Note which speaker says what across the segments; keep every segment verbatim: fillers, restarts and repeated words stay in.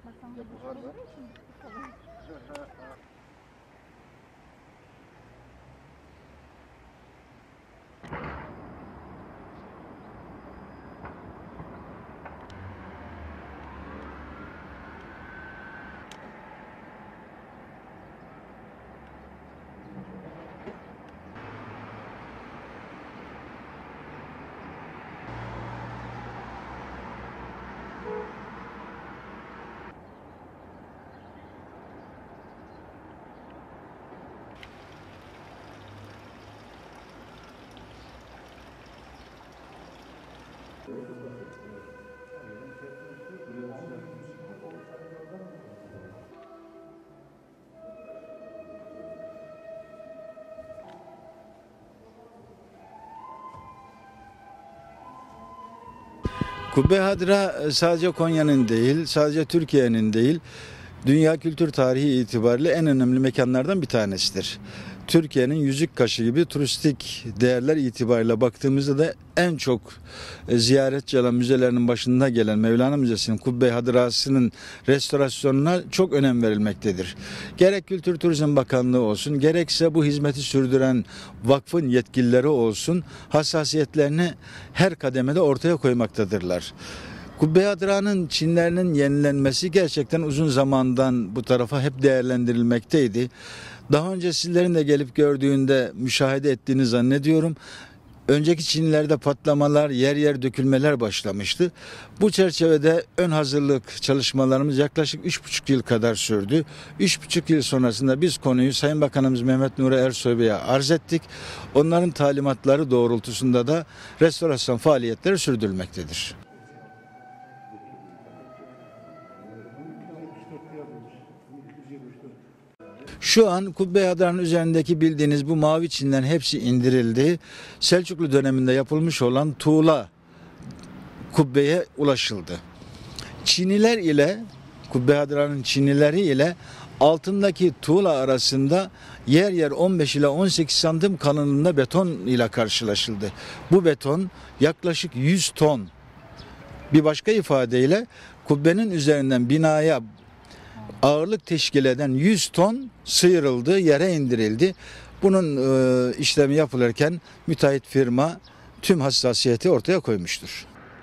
Speaker 1: Kasamda buhar olduğu için kalın.
Speaker 2: Kubbe Hadra sadece Konya'nın değil, sadece Türkiye'nin değil, dünya kültür tarihi itibariyle en önemli mekanlardan bir tanesidir. Türkiye'nin yüzük kaşı gibi turistik değerler itibariyle baktığımızda da en çok ziyaretçi alan müzelerinin başında gelen Mevlana Müzesi'nin Kubbe Hadrası'nın restorasyonuna çok önem verilmektedir. Gerek Kültür Turizm Bakanlığı olsun, gerekse bu hizmeti sürdüren vakfın yetkilileri olsun, hassasiyetlerini her kademede ortaya koymaktadırlar. Kubbe Hadra'nın çinlerinin yenilenmesi gerçekten uzun zamandan bu tarafa hep değerlendirilmekteydi. Daha önce sizlerin de gelip gördüğünde müşahede ettiğini zannediyorum. Önceki Çinlilerde patlamalar, yer yer dökülmeler başlamıştı. Bu çerçevede ön hazırlık çalışmalarımız yaklaşık üç buçuk yıl kadar sürdü. Üç buçuk yıl sonrasında biz konuyu Sayın Bakanımız Mehmet Nuri Ersoy Bey'e arz ettik. Onların talimatları doğrultusunda da restorasyon faaliyetleri sürdürülmektedir. Şu an Kubbe Hadra'nın üzerindeki bildiğiniz bu mavi çinlerin hepsi indirildi. Selçuklu döneminde yapılmış olan tuğla kubbeye ulaşıldı. Çiniler ile Kubbe Hadra'nın Çinileri ile altındaki tuğla arasında yer yer on beş ile on sekiz santim kalınlığında beton ile karşılaşıldı. Bu beton yaklaşık yüz ton. Bir başka ifadeyle kubbenin üzerinden binaya ağırlık teşkil eden yüz ton sıyrıldı, yere indirildi. Bunun e, işlemi yapılırken müteahhit firma tüm hassasiyeti ortaya koymuştur.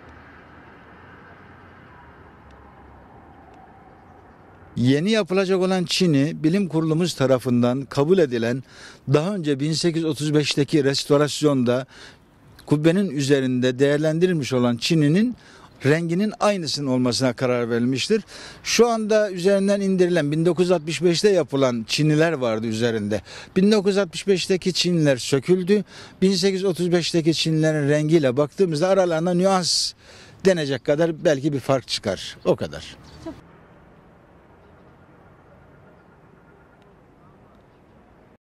Speaker 2: Yeni yapılacak olan çini bilim kurulumuz tarafından kabul edilen daha önce bin sekiz yüz otuz beşteki restorasyonda kubbenin üzerinde değerlendirilmiş olan çininin renginin aynısının olmasına karar verilmiştir. Şu anda üzerinden indirilen bin dokuz yüz altmış beşte yapılan çiniler vardı üzerinde. bin dokuz yüz altmış beşteki çiniler söküldü. bin sekiz yüz otuz beşteki çinilerin rengiyle baktığımızda aralarında nüans denecek kadar belki bir fark çıkar. O kadar.
Speaker 1: Çok